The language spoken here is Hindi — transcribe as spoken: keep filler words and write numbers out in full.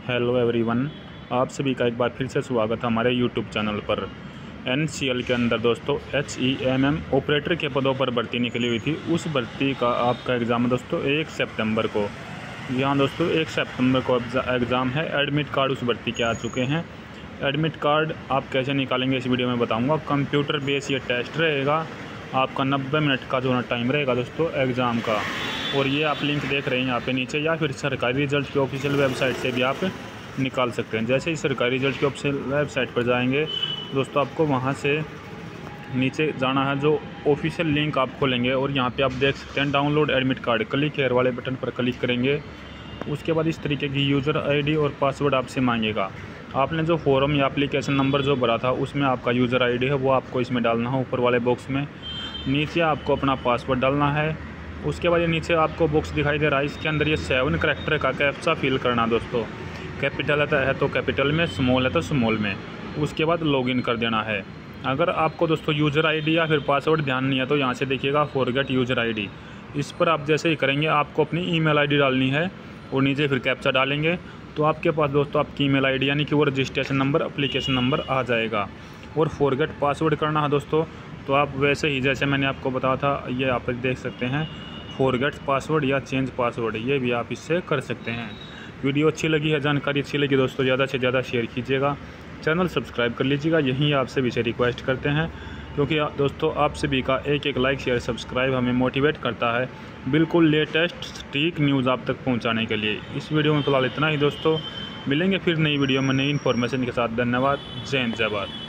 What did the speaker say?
हेलो एवरीवन, आप सभी का एक बार फिर से स्वागत है हमारे यूट्यूब चैनल पर। एन सी एल के अंदर दोस्तों H E M M operator के पदों पर भर्ती निकली हुई थी। उस भर्ती का आपका एग्ज़ाम है दोस्तों एक सितंबर को। यहाँ दोस्तों एक सितंबर को एग्ज़ाम है। एडमिट कार्ड उस भर्ती के आ चुके हैं। एडमिट कार्ड आप कैसे निकालेंगे इस वीडियो में बताऊँगा। कंप्यूटर बेस ये टेस्ट रहेगा। आपका नब्बे मिनट का जो है टाइम रहेगा दोस्तों एग्ज़ाम का। और ये आप लिंक देख रहे हैं यहाँ पे नीचे, या फिर सरकारी रिजल्ट की ऑफिशियल वेबसाइट से भी आप निकाल सकते हैं। जैसे ही सरकारी रिजल्ट की ऑफिशियल वेबसाइट पर जाएंगे दोस्तों, आपको वहाँ से नीचे जाना है, जो ऑफिशियल लिंक आप खोलेंगे और यहाँ पे आप देख सकते हैं download admit card. Click here वाले बटन पर क्लिक करेंगे। उसके बाद इस तरीके की यूज़र आईडी और पासवर्ड आपसे मांगेगा। आपने जो फॉर्म या एप्लीकेशन नंबर जो भरा था उसमें आपका यूज़र आईडी है वो आपको इसमें डालना है ऊपर वाले बॉक्स में। नीचे आपको अपना पासवर्ड डालना है। उसके बाद ये नीचे आपको बॉक्स दिखाई दे रहा है, इसके अंदर ये सेवन करैक्टर का कैप्चा फिल करना दोस्तों। कैपिटल है तो कैपिटल में, स्मॉल है तो स्मॉल में। उसके बाद लॉगिन कर देना है। अगर आपको दोस्तों यूज़र आईडी या फिर पासवर्ड ध्यान नहीं है तो यहाँ से देखिएगा फॉरगेट यूज़र आईडी। इस पर आप जैसे ही करेंगे आपको अपनी ईमेल आईडी डालनी है और नीचे फिर कैप्चा डालेंगे तो आपके पास दोस्तों आपकी ईमेल आईडी यानी कि वो रजिस्ट्रेशन नंबर, एप्लीकेशन नंबर आ जाएगा। और फॉरगेट पासवर्ड करना है दोस्तों, तो आप वैसे ही जैसे मैंने आपको बताया था, ये आप देख सकते हैं फॉरगेट पासवर्ड या चेंज पासवर्ड, ये भी आप इससे कर सकते हैं। वीडियो अच्छी लगी है, जानकारी अच्छी लगी दोस्तों, ज़्यादा से ज़्यादा शेयर कीजिएगा, चैनल सब्सक्राइब कर लीजिएगा। यही आपसे भी से रिक्वेस्ट करते हैं, क्योंकि दोस्तों आप सभी का एक एक लाइक शेयर सब्सक्राइब हमें मोटिवेट करता है बिल्कुल लेटेस्ट सटीक न्यूज़ आप तक पहुंचाने के लिए। इस वीडियो में फिलहाल इतना ही दोस्तों, मिलेंगे फिर नई वीडियो में नई इन्फॉर्मेशन के साथ। धन्यवाद। जय हिंद, जय भारत।